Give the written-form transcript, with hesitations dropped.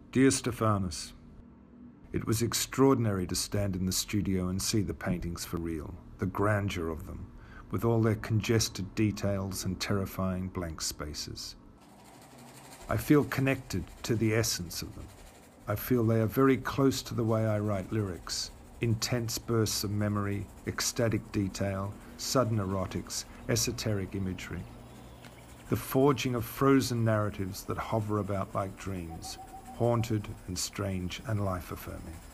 Dear Stephanus, it was extraordinary to stand in the studio and see the paintings for real, the grandeur of them, with all their congested details and terrifying blank spaces. I feel connected to the essence of them. I feel they are very close to the way I write lyrics. Intense bursts of memory, ecstatic detail, sudden erotics, esoteric imagery. The forging of frozen narratives that hover about like dreams, haunted and strange and life-affirming.